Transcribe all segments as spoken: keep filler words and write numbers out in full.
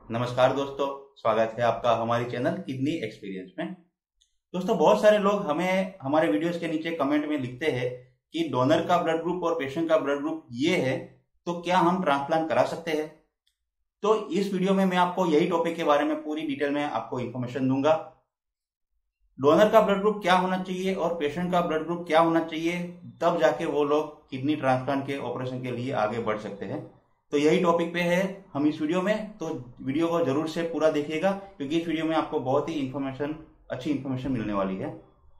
नमस्कार दोस्तों, स्वागत है आपका हमारे चैनल किडनी एक्सपीरियंस में। दोस्तों, बहुत सारे लोग हमें हमारे वीडियोस के नीचे कमेंट में लिखते हैं कि डोनर का ब्लड ग्रुप और पेशेंट का ब्लड ग्रुप ये है, तो क्या हम ट्रांसप्लांट करा सकते हैं। तो इस वीडियो में मैं आपको यही टॉपिक के बारे में पूरी डिटेल में आपको इन्फॉर्मेशन दूंगा। डोनर का ब्लड ग्रुप क्या होना चाहिए और पेशेंट का ब्लड ग्रुप क्या होना चाहिए, तब जाके वो लोग किडनी ट्रांसप्लांट के ऑपरेशन के लिए आगे बढ़ सकते हैं। तो यही टॉपिक पे है हम इस वीडियो में, तो वीडियो को जरूर से पूरा देखिएगा क्योंकि इस वीडियो में आपको बहुत ही इंफॉर्मेशन अच्छी इंफॉर्मेशन मिलने वाली है।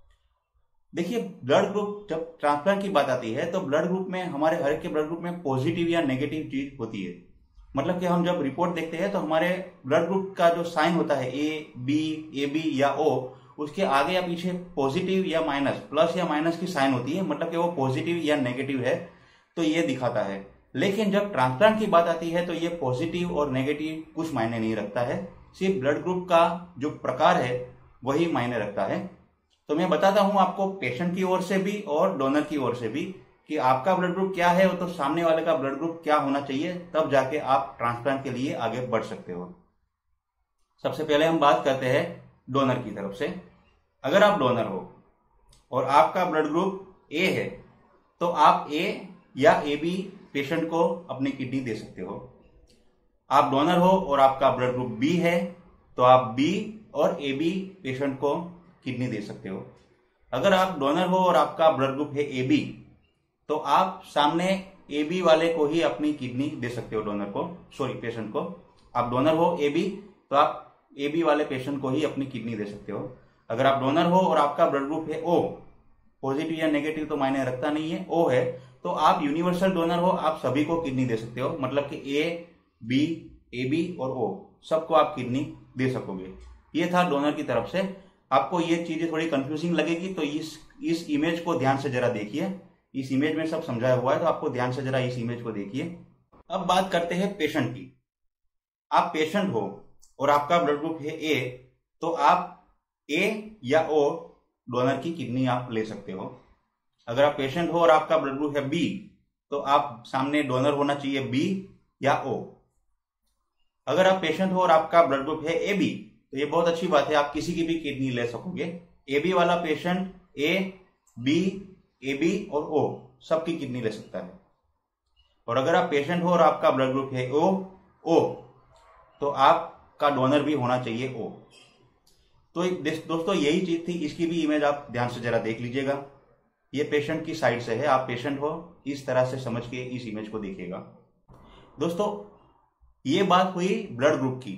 देखिए, ब्लड ग्रुप जब ट्रांसप्लांट की बात आती है तो ब्लड ग्रुप में हमारे हर एक के ब्लड ग्रुप में पॉजिटिव या नेगेटिव चीज होती है। मतलब कि हम जब रिपोर्ट देखते हैं तो हमारे ब्लड ग्रुप का जो साइन होता है ए बी ए बी या ओ, उसके आगे या पीछे पॉजिटिव या माइनस, प्लस या माइनस की साइन होती है। मतलब कि वो पॉजिटिव या नेगेटिव है तो ये दिखाता है। लेकिन जब ट्रांसप्लांट की बात आती है तो ये पॉजिटिव और नेगेटिव कुछ मायने नहीं रखता है, सिर्फ ब्लड ग्रुप का जो प्रकार है वही मायने रखता है। तो मैं बताता हूं आपको पेशेंट की ओर से भी और डोनर की ओर से भी कि आपका ब्लड ग्रुप क्या है और तो सामने वाले का ब्लड ग्रुप क्या होना चाहिए, तब जाके आप ट्रांसप्लांट के लिए आगे बढ़ सकते हो। सबसे पहले हम बात करते हैं डोनर की तरफ से। अगर आप डोनर हो और आपका ब्लड ग्रुप ए है तो आप ए या ए बी पेशेंट को अपनी किडनी दे सकते हो। आप डोनर हो और आपका ब्लड ग्रुप बी है तो आप बी और ए बी पेशेंट को किडनी दे सकते हो। अगर आप डोनर हो और आपका ब्लड ग्रुप है ए बी तो आप सामने ए बी वाले को ही अपनी किडनी दे सकते हो, डोनर को, सॉरी पेशेंट को। आप डोनर हो ए बी तो आप ए बी वाले पेशेंट को ही अपनी किडनी दे सकते हो। अगर आप डोनर हो और आपका ब्लड ग्रुप है ओ, पॉजिटिव या नेगेटिव तो मायने रखता नहीं है, ओ है, तो आप यूनिवर्सल डोनर हो, आप सभी को किडनी दे सकते हो। मतलब कि ए बी ए बी और ओ सबको आप किडनी दे सकोगे। ये था डोनर की तरफ से। आपको ये चीजें थोड़ी कंफ्यूजिंग लगेगी तो इस इस इमेज को ध्यान से जरा देखिए। इस इमेज में सब समझाया हुआ है तो आपको ध्यान से जरा इस इमेज को देखिए। अब बात करते हैं पेशेंट की। आप पेशेंट हो और आपका ब्लड ग्रुप है ए तो आप ए या ओ डोनर की किडनी आप ले सकते हो। अगर आप पेशेंट हो और आपका ब्लड ग्रुप है बी तो आप सामने डोनर होना चाहिए बी या ओ। अगर आप पेशेंट हो और आपका ब्लड ग्रुप है ए बी तो ये बहुत अच्छी बात है, आप किसी की भी किडनी ले सकोगे। ए बी वाला patient A B A B और ओ सबकी किडनी ले सकता है। और अगर आप पेशेंट हो और आपका ब्लड ग्रुप है ओ ओ तो आपका डोनर भी होना चाहिए ओ। तो दोस्तों यही चीज थी, इसकी भी इमेज आप ध्यान से जरा देख लीजिएगा। ये पेशेंट की साइड से है, आप पेशेंट हो इस तरह से समझ के इस इमेज को देखिएगा। दोस्तों, ये बात हुई ब्लड ग्रुप की।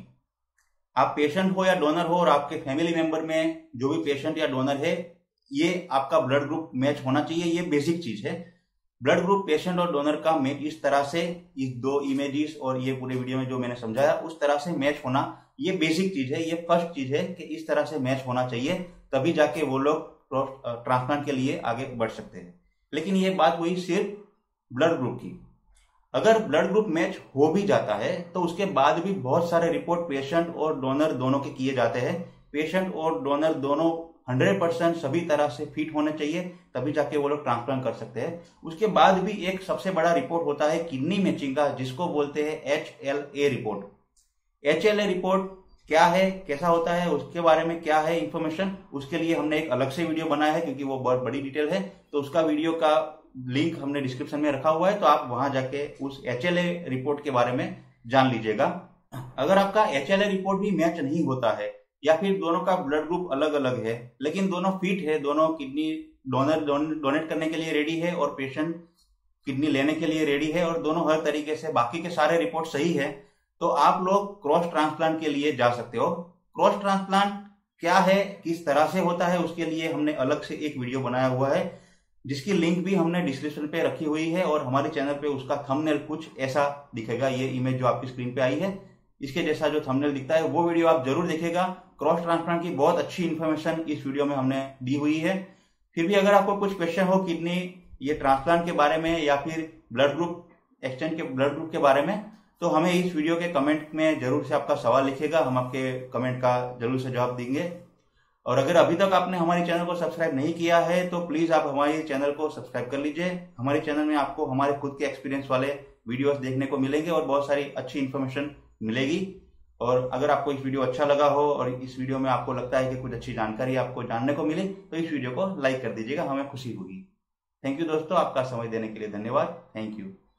आप पेशेंट हो या डोनर हो और आपके फैमिली मेंबर में जो भी पेशेंट या डोनर है, ये आपका ब्लड ग्रुप मैच होना चाहिए। ये बेसिक चीज है। ब्लड ग्रुप पेशेंट और डोनर का मैच इस तरह से, इस दो इमेजेस और ये पूरे वीडियो में जो मैंने समझाया उस तरह से मैच होना, ये बेसिक चीज है, ये फर्स्ट चीज है कि इस तरह से मैच होना चाहिए, तभी जाके वो लोग ट्रांसप्लांट के लिए आगे बढ़ सकते हैं। लेकिन ये बात हुई सिर्फ ब्लड ग्रुप की। अगर ब्लड ग्रुप मैच हो भी जाता है तो उसके बाद भी बहुत सारे रिपोर्ट पेशेंट और डोनर दोनों के किए जाते हैं। पेशेंट और डोनर दोनों हंड्रेड परसेंट सभी तरह से फिट होने चाहिए, तभी जाके वो लोग ट्रांसप्लांट कर सकते हैं। उसके बाद भी एक सबसे बड़ा रिपोर्ट होता है किडनी मैचिंग का, जिसको बोलते हैं H L A report. H L A report क्या है, कैसा होता है, उसके बारे में क्या है इंफॉर्मेशन, उसके लिए हमने एक अलग से वीडियो बनाया है क्योंकि वो बहुत बड़ी डिटेल है। तो उसका वीडियो का लिंक हमने डिस्क्रिप्शन में रखा हुआ है, तो आप वहां जाके उस एच एल ए रिपोर्ट के बारे में जान लीजिएगा। अगर आपका एच एल ए रिपोर्ट भी मैच नहीं होता है या फिर दोनों का ब्लड ग्रुप अलग अलग है लेकिन दोनों फिट है, दोनों किडनी डोनर डोनेट करने के लिए रेडी है और पेशेंट किडनी लेने के लिए रेडी है और दोनों हर तरीके से बाकी के सारे रिपोर्ट सही है, तो आप लोग क्रॉस ट्रांसप्लांट के लिए जा सकते हो। क्रॉस ट्रांसप्लांट क्या है, किस तरह से होता है, उसके लिए हमने अलग से एक वीडियो बनाया हुआ है जिसकी लिंक भी हमने डिस्क्रिप्शन पे रखी हुई है और हमारे चैनल पे उसका थंबनेल कुछ ऐसा दिखेगा। ये इमेज जो आपकी स्क्रीन पे आई है इसके जैसा जो थंबनेल दिखता है वो वीडियो आप जरूर देखिएगा। क्रॉस ट्रांसप्लांट की बहुत अच्छी इन्फॉर्मेशन इस वीडियो में हमने दी हुई है। फिर भी अगर आपको कुछ क्वेश्चन हो किडनी ये ट्रांसप्लांट के बारे में या फिर ब्लड ग्रुप एक्सचेंज के ब्लड ग्रुप के बारे में, तो हमें इस वीडियो के कमेंट में जरूर से आपका सवाल लिखिएगा, हम आपके कमेंट का जरूर से जवाब देंगे। और अगर अभी तक आपने हमारे चैनल को सब्सक्राइब नहीं किया है तो प्लीज आप हमारे चैनल को सब्सक्राइब कर लीजिए। हमारे चैनल में आपको हमारे खुद के एक्सपीरियंस वाले वीडियोस देखने को मिलेंगे और बहुत सारी अच्छी इन्फॉर्मेशन मिलेगी। और अगर आपको इस वीडियो अच्छा लगा हो और इस वीडियो में आपको लगता है कि कुछ अच्छी जानकारी आपको जानने को मिले तो इस वीडियो को लाइक कर दीजिएगा, हमें खुशी होगी। थैंक यू दोस्तों, आपका समय देने के लिए धन्यवाद। Thank you.